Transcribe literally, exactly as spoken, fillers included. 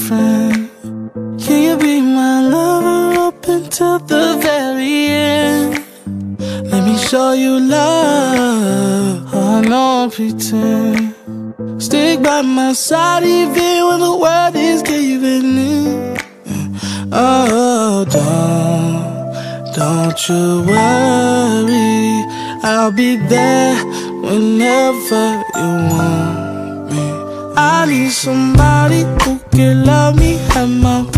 friend? Can you be my lover up until the very end? Let me show you love, oh, no pretend. Stick by my side even when the world is giving in. Oh, don't, don't you worry, I'll be there whenever you want me. I need somebody who can love me at my